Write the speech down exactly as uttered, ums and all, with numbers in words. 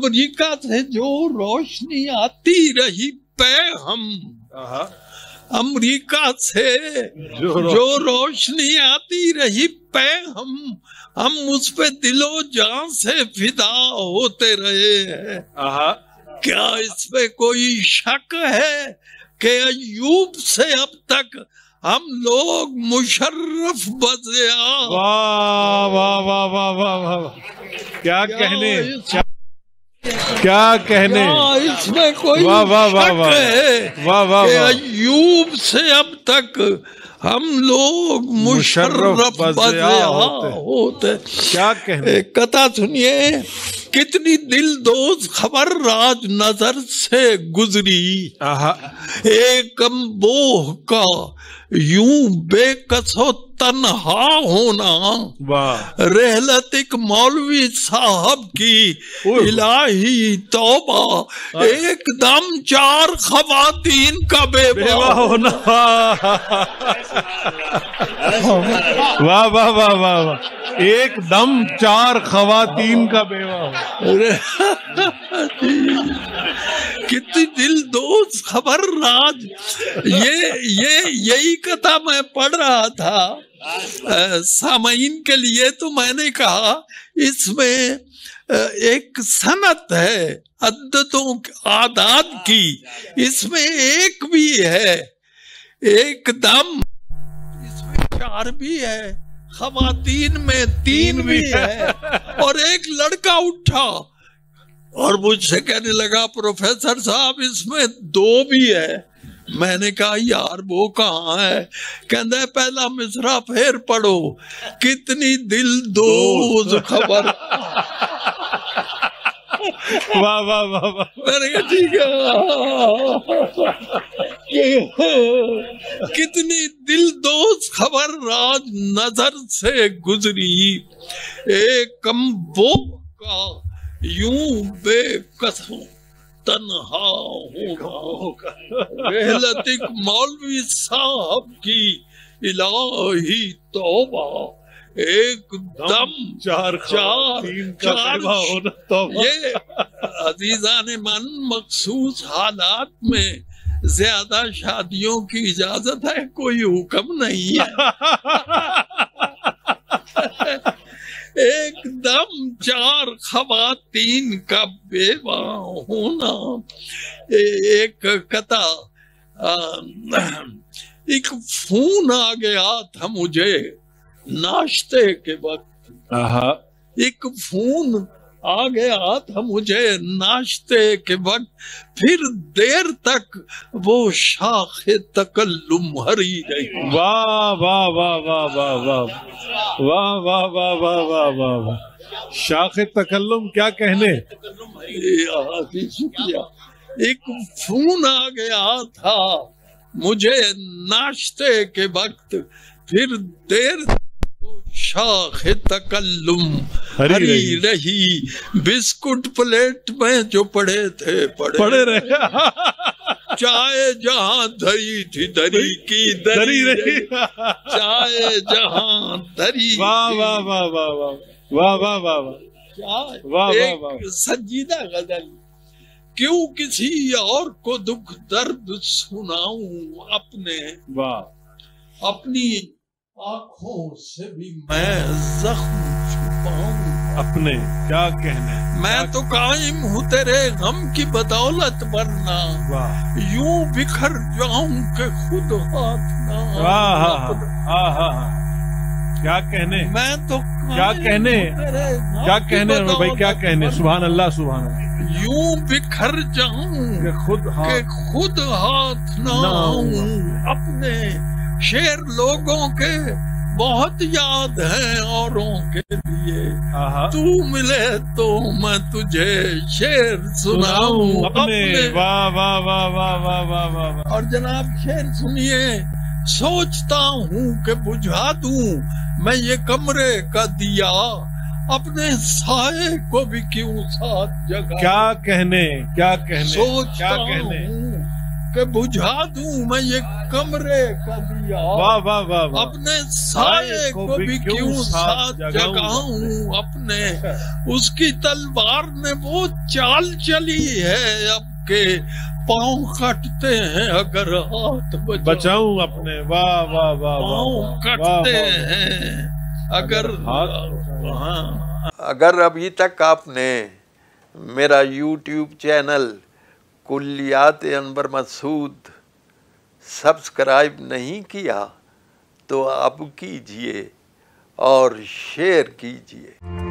امریکہ سے جو روشنی آتی رہی پے ہم امریکہ سے جو روشنی آتی رہی پے ہم ہم اس پہ دل و جان سے فدا ہوتے رہے ہیں. کیا اس پہ کوئی شک ہے کہ ایوب سے اب تک ہم لوگ مشرف بضیا. واہ واہ واہ واہ واہ واہ کیا کہنے کیا کہنے اس میں کوئی شک ہے کہ ایوب سے اب تک ہم لوگ مشرف بضیا ہوتے. کیا کہنے قطع سنیے. کتنی دل دوز خبر راج نظر سے گزری ایک امبوہ کا یوں بے کس و تنہا ہونا رحلت ایک مولوی صاحب کی الہی توبہ ایک دم چار خواتین کا بیوہ ہونا. واہ واہ واہ واہ ایک دم چار خواتین کا بیوہ. کتنی دل دوست خبر راج. یہ یہ یہی قطع میں پڑھ رہا تھا سامعین کے لیے تو میں نے کہا اس میں ایک صنعت ہے عددوں اعداد کی. اس میں ایک بھی ہے ایک دم اس میں چار بھی ہے خواتین میں تین بھی ہے اور ایک لڑکا اٹھا اور مجھ سے کہنے لگا پروفیسر صاحب اس میں دو بھی ہے. میں نے کہا یار وہ کہاں ہے؟ کہتا ہے پہلا مصرع پھر پڑھو کتنی دل دوز خبر. واہ واہ واہ واہ. میں نے کہا ٹھیک ہے. کتنی دل دوز خبر راج نظر سے گزری ایک امبوہ کا یوں بے کسوں تنہا ہوگا رحلت ایک مولوی صاحب کی الہی توبہ ایک دم چار چار یہ عزیزان من مخصوص حالات میں زیادہ شادیوں کی اجازت ہے کوئی حکم نہیں ہے. ایک دم چار خواتین کا بیوہ ہونا. ایک قطع ایک فون آ گیا تھا مجھے ناشتے کے وقت. ایک فون آ گیا تھا مجھے ناشتے کے وقت پھر دیر تک وہ شاخ تکلم ہری رہی. واہ واہ واہ واہ واہ واہ واہ واہ واہ واہ واہ واہ واہ شاخ تکلم کیا کہنے. شکریہ. ایک فون آ گیا تھا مجھے ناشتے کے وقت پھر دیر شاخ تکلم ہری رہی بسکٹ پلیٹ میں جو پڑے تھے پڑے رہے چائے جہاں دھری تھی دری کی دری رہی چائے جہاں دری. واہ واہ واہ واہ واہ واہ واہ واہ. ایک سنجیدہ غزل. کیوں کسی اور کو دکھ درد سناؤں اپنے اپنی آنکھوں سے بھی میں زخم چھپاؤں اپنے. کیا کہنے میں تو قائم ہوں تیرے غم کی بدولت ورنہ یوں بکھر جاؤں کہ خود ہاتھ نہ. کیا کہنے میں تو کیا کہنے کیا کہنے بھائی کیا کہنے. سبحان اللہ سبحان اللہ. یوں بکھر جاؤں کہ خود خود ہاتھ نہ آؤں اپنے. شعر لوگوں کے بہت یاد ہیں اوروں کے لیے تو ملے تو میں تجھے شعر سناؤں اپنے. واہ واہ واہ واہ واہ واہ واہ. اور جناب شعر سنیے. سوچتا ہوں کہ بجھا دوں میں یہ کمرے کا دیا اپنے سائے کو بھی کیوں ساتھ جگہ. کیا کہنے کیا کہنے سوچتا ہوں کہ بجھا دوں میں یہ کمرے کا دیا، واہ واہ واہ واہ، اپنے سائے کو بھی کیوں ساتھ جگاؤں، اپنے اس کی تلوار نے وہ چال چلی ہے اب کے پاؤں کٹتے ہیں اگر ہاتھ بچاؤں اپنے، واہ واہ واہ، پاؤں کٹتے ہیں اگر ہاں۔ اگر ابھی تک آپ نے میرا YouTube channel Kulliyat Anwar Masood subscribe نہیں کیا تو اب کیجئے اور شیئر کیجئے۔